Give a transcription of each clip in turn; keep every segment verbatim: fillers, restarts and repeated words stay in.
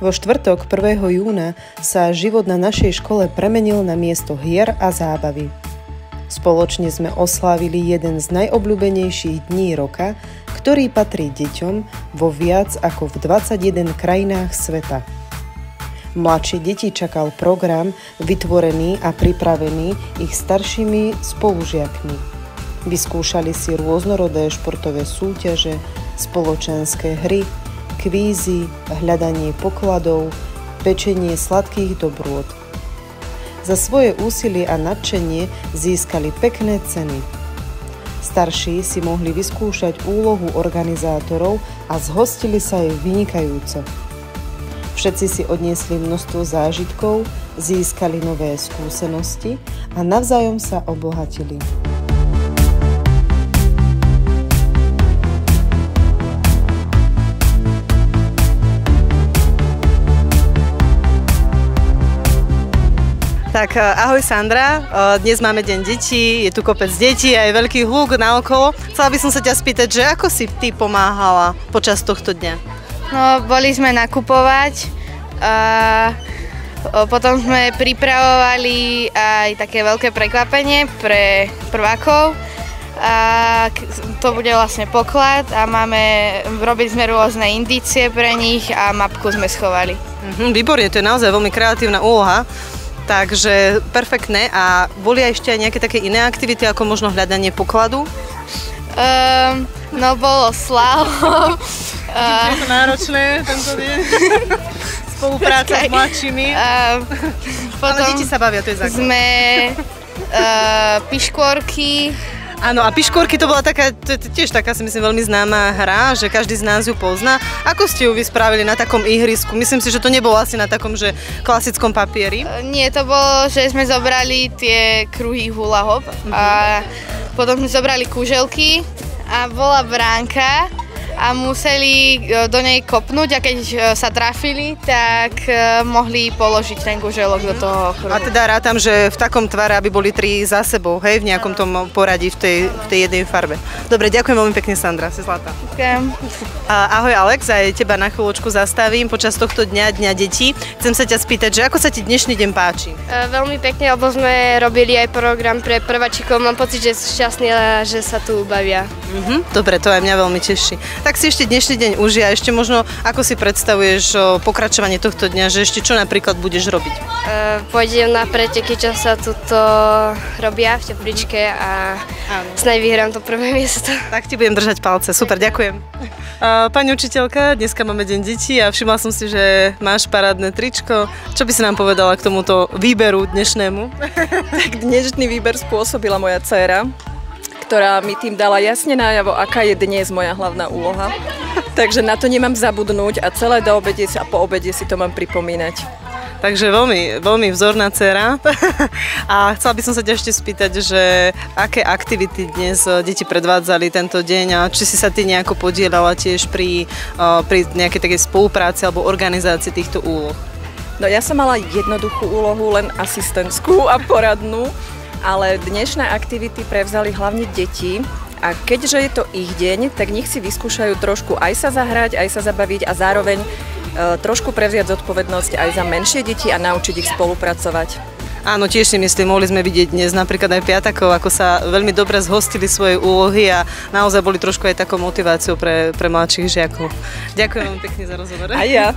Vo štvrtok prvého júna sa život na našej škole premenil na miesto hier a zábavy. Spoločne sme oslávili jeden z najobľúbenejších dní roka, ktorý patrí deťom vo viac ako v dvadsaťjeden krajinách sveta. Mladšie deti čakal program vytvorený a pripravený ich staršími spolužiakmi. Vyskúšali si rôznorodé športové súťaže, spoločenské hry, kvízy, hľadanie pokladov, pečenie sladkých dobrôt. Za svoje úsilie a nadšenie získali pekné ceny. Starší si mohli vyskúšať úlohu organizátorov a zhostili sa jej vynikajúco. Všetci si odniesli množstvo zážitkov, získali nové skúsenosti a navzájom sa obohatili. Tak ahoj Sandra, dnes máme deň detí, je tu kopec detí a je veľký hluk naokolo. Chcela by som sa ťa spýtať, že ako si ty pomáhala počas tohto dňa? No, boli sme nakupovať a potom sme pripravovali aj také veľké prekvapenie pre prvákov. A to bude vlastne poklad a máme, robili sme rôzne indície pre nich a mapku sme schovali. Mhm, výborne, to je naozaj veľmi kreatívna úloha. Takže perfektné. A boli aj ešte aj nejaké také iné aktivity, ako možno hľadanie pokladu? Um, no, bolo slalom. Uh, je to náročné tento deň? Spolupráca s mladšími. Uh, potom Ale deti sa bavia, to je základ. Sme uh, piškôrky. Áno, a piškôrky to bola taká, to je tiež taká si myslím veľmi známa hra, že každý z nás ju pozná. Ako ste ju vy spravili na takom ihrisku? Myslím si, že to nebolo asi na takom, že klasickom papieri. Nie, to bolo, že sme zobrali tie kruhy hula hop uh-huh. a potom sme zobrali kuželky a bola bránka a museli do nej kopnúť a keď sa trafili, tak mohli položiť ten kuželok do toho kruhu. A teda rátam, že v takom tvare, aby boli tri za sebou, hej, v nejakom tom poradí v tej, v tej jednej farbe. Dobre, ďakujem veľmi pekne, Sandra, si zlatá. Ďakujem. Ahoj Alex, aj teba na chvíľočku zastavím počas tohto dňa, Dňa detí. Chcem sa ťa spýtať, že ako sa ti dnešný deň páči? Veľmi pekne, lebo sme robili aj program pre prváčikov. Mám pocit, že sú šťastní a že sa tu bavia. Mhm, dobre, to aj mňa veľmi teší. Tak si ešte dnešný deň užij a ešte možno, ako si predstavuješ pokračovanie tohto dňa, že ešte čo napríklad budeš robiť? Uh, pôjdem na preteky, čo sa tuto robia v tepličke a snad vyhrám to prvé miesto. Tak ti budem držať palce, super, ďakujem. Uh, pani učiteľka, dneska máme deň detí a všimla som si, že máš parádne tričko. Čo by si nám povedala k tomuto výberu dnešnému? Tak dnešný výber spôsobila moja dcéra, ktorá mi tým dala jasne najavo, aká je dnes moja hlavná úloha. Takže na to nemám zabudnúť a celé do obede a po obede si to mám pripomínať. Takže veľmi, veľmi vzorná dcéra. A chcela by som sa ťa ešte spýtať, že aké aktivity dnes deti predvádzali tento deň a či si sa ty nejako podielala tiež pri, pri nejakej takej spolupráci alebo organizácii týchto úloh? No ja som mala jednoduchú úlohu, len asistentskú a poradnú. Ale dnešné aktivity prevzali hlavne deti a keďže je to ich deň, tak nech si vyskúšajú trošku aj sa zahrať, aj sa zabaviť a zároveň e, trošku prevziať zodpovednosť aj za menšie deti a naučiť ich spolupracovať. Áno, tiež si myslím, mohli sme vidieť dnes napríklad aj piatakov, ako sa veľmi dobre zhostili svojej úlohy a naozaj boli trošku aj takou motiváciou pre, pre mladších žiakov. Ďakujem veľmi pekne za rozhovor. A ja.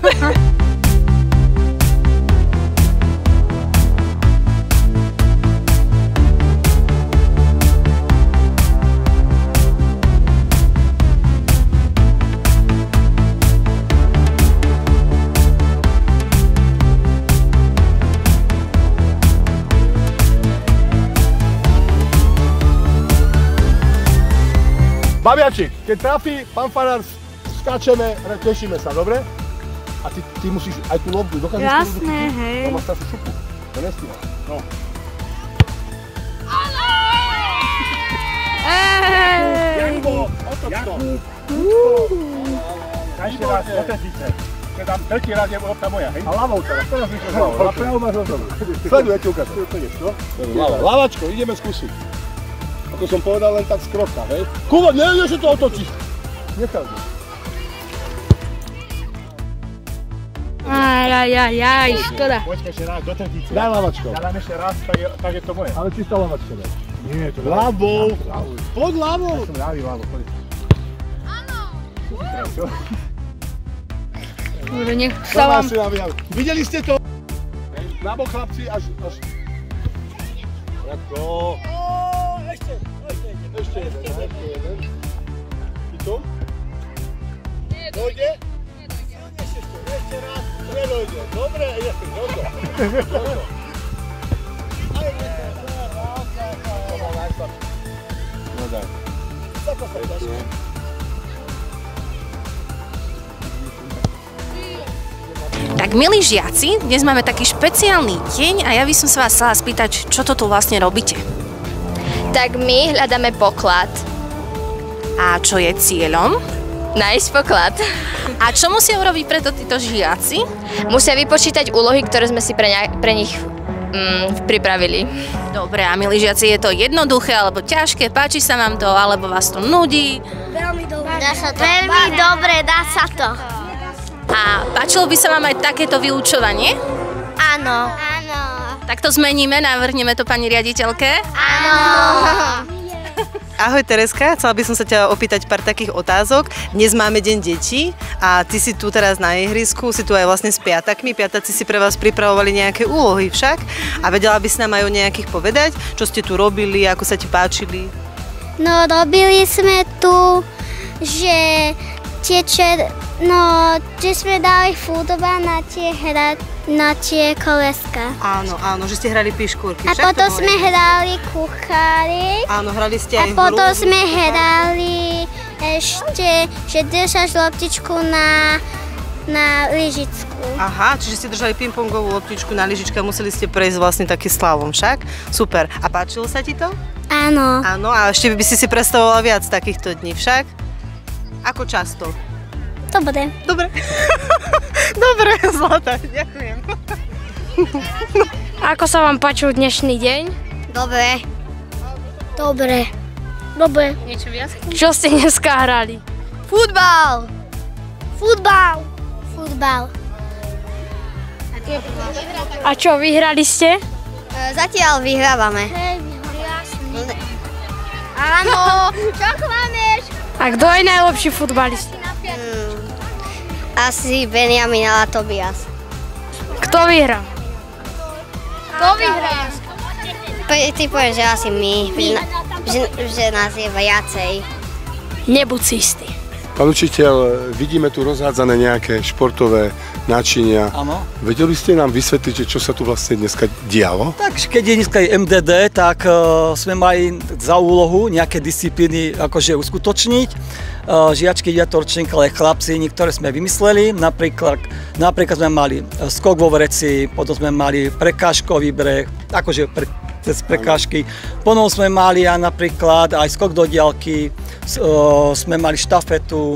Babiačik, keď trafí pán farár, skáčeme, tešíme sa, dobre? A ty, ty musíš aj tú lobbu, dokážeš? Jasné, hej. To máš takú šupu, to nestíha. No. Ej! Janko, otoč to. Ešte raz, otočíte. Keď tam tretí raz je lopta moja, hej? A ľavou teraz, teraz vyšlo hlavou. A pravou máš hotovú. Sleduj, ja ti ukážem. To ideš, no? Lavačko, ideme skúsiť. Ako som povedal, len tak z kroka, hej? Kuba, neviem, že to otočíš. Nechal. Á, Aj, aj, aj, škoda. Počkaj ešte raz, do trtice. Daj lavačko. Ja dám ešte raz, tak je, tak je to moje. Ale čistá lavačka daj. Nie, to ľavou. Pod ľavou. Ja som ľavý, ľavou, poď. Áno. Dobre, nech sa vám... Videli ste to? Nabok chlapci, až... až... Radko. Ešte, ešte jeden. Ešte jeden, ešte jeden. I to? Dojde? Ešte raz, nedojde. Dobre, ešte, dobre. No daj. Tak milí žiaci, dnes máme taký špeciálny deň a ja by som sa vás chcela spýtať, čo to tu vlastne robíte? Tak my hľadáme poklad. A čo je cieľom? Nájsť poklad. A čo musia urobiť preto títo žiaci? Musia vypočítať úlohy, ktoré sme si pre, ne- pre nich mm, pripravili. Dobre, a milí žiaci, je to jednoduché alebo ťažké? Páči sa vám to, alebo vás to nudí? Veľmi dobre. Dá sa to. Veľmi dobre, dá sa to. A páčilo by sa vám aj takéto vyučovanie? Áno. Áno. Tak to zmeníme, navrhneme to pani riaditeľke? Áno. Ahoj Tereska, chcela by som sa ťa opýtať pár takých otázok. Dnes máme deň detí a ty si tu teraz na ihrisku, si tu aj vlastne s piatakmi. Piataci si pre vás pripravovali nejaké úlohy však. A vedela by si nám aj o nejakých povedať, čo ste tu robili, ako sa ti páčili? No, robili sme tu, že tie čer... No, že sme dali futbal na tie hra, na tie koleska. Áno, áno, že ste hrali piškúrky. A potom sme hrali kuchári. Áno, hrali ste aj hru. A potom sme hrali ešte, že držáš loptičku na, na lyžičku. Aha, čiže ste držali pingpongovú loptičku na lyžičke a museli ste prejsť vlastne taký slalom však? Super. A páčilo sa ti to? Áno. Áno, a ešte by si si predstavovala viac takýchto dní však? Ako často? Dobre. Dobre. Dobre, Zlata, ďakujem. Ako sa vám páčil dnešný deň? Dobre. Dobre. Dobre. Niečo viac? Čo ste dneska hrali? Futbal. Futbal. Futbal. A čo, vyhrali ste? Zatiaľ vyhrávame. Áno. Čo klameš? A kto je najlepší futbalista? Hmm. Asi Benjamin a Tobias. Kto vyhrá? Kto vyhrá? Ty povieš, že asi my, že, že, že nás je viacej. Nebuď si istý. Pán učiteľ, vidíme tu rozhádzané nejaké športové náčinia. Áno. Vedeli ste nám vysvetliť, čo sa tu vlastne dneska dialo? Tak, keď je dneska em dé dé, tak uh, sme mali za úlohu nejaké disciplíny akože uskutočniť. Uh, žiačky, diatorčenky, ale chlapci, niektoré sme vymysleli. Napríklad, napríklad sme mali skok vo vreci, potom sme mali prekážkový breh, akože pre, cez prekážky. Potom sme mali a napríklad aj skok do diaľky, uh, sme mali štafetu.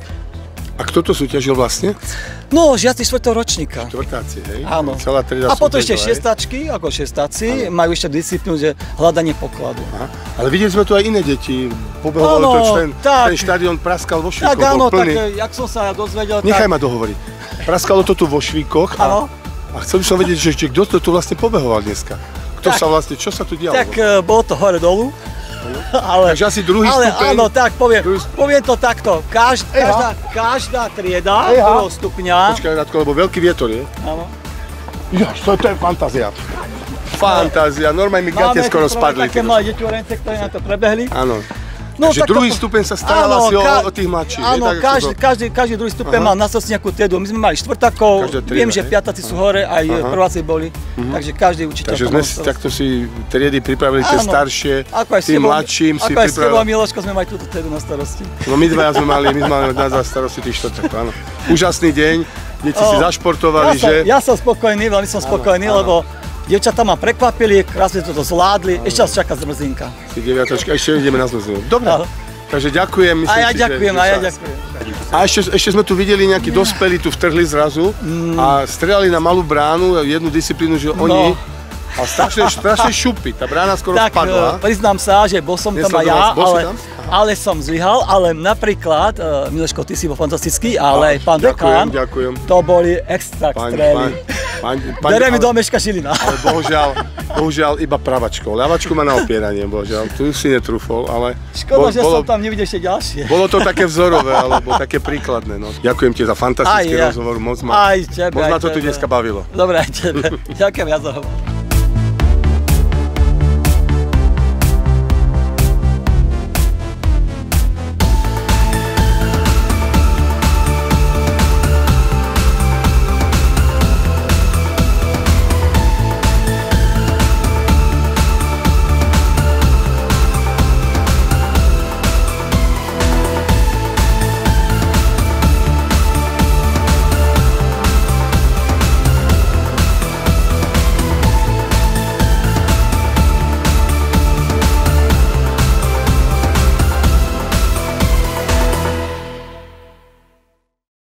A kto to súťažil vlastne? No, žiaci štvrtého ročníka. Štvrtáci, hej? Áno. Celá trieda a potom ešte súťažila, šestáčky, ako šestáci, majú ešte disciplínu, že hľadanie pokladu. Aha. Ale videli sme tu aj iné deti. Pobehovali to, ten, ten štadión praskal vo Švíkoch, tak áno, bol plný. Tak jak som sa dozvedel, Nechaj tak... ma dohovoriť. Praskalo to tu vo Švíkoch a, a chcel by som vedieť, že, že kto to tu vlastne pobehoval dneska. Kto tak, sa vlastne, čo sa tu dialo? Tak uh, bolo to hore-dolu. Ale, takže asi druhý ale, stupeň. Áno, tak poviem, poviem to takto. Každ, každá, každá trieda prvého stupňa. Počkaj, Radko, lebo veľký vietor je. Áno. Jaž, to, to je fantázia. Fantázia, normálne mi gate skoro spadli. Máme také malé deťorence, ktoré na to prebehli. Áno. No, takže druhý to... stupeň sa staral áno, asi ka... o, o tých mladších. Áno, je, každý, to... každý, každý druhý stupeň mal na starosti nejakú triedu. My sme mali štvrtákov, viem, že piatáci sú hore, aj aha. prváci boli, uh-huh. takže každý učiteľ. Takže sme si takto si triedy pripravili tie staršie, tým mladším si pripravili. Ako aj s tebou a Miloško sme mali túto triedu na starosti. No my dvaja sme mali, my sme mali na starosti tých štvrtákov, áno. Úžasný deň, deti si zašportovali, že? Ja som spokojný, veľmi som spokojný, lebo dievčatá ma prekvapili, krásne to zvládli, ešte nás čaká zmrzinka. Si deviatočka, ešte ideme na zmrzinu. Dobre. Takže ďakujem, myslím a ja si, ďakujem, že, a ja že ďakujem. A ešte, ešte sme tu videli nejakí no. dospelí, tu vtrhli zrazu mm. a strieľali na malú bránu, jednu disciplínu, že oni... No. A strašne, strašne šupy, tá brána skoro tak, spadla. Tak, priznám sa, že bol som tam aj ja, ale, ale som zlyhal, ale napríklad, uh, Miloško, ty si bol fantastický, ale pán dekán, to boli extra strely. Bere mi do meška Žilina. Ale bohužiaľ, bohužiaľ iba pravačkou. Ľavačku má na opieranie, bohužiaľ. Tu si netrúfol, ale... Škoda, že som tam nevidel ešte ďalšie. Bolo to také vzorové, alebo také príkladné. No. Ďakujem ti za fantastický rozhovor, moc ma, aj tebe, moc aj ma to tu tebe. dneska bavilo. Dobre, aj tebe. Ďakujem ja za hovor.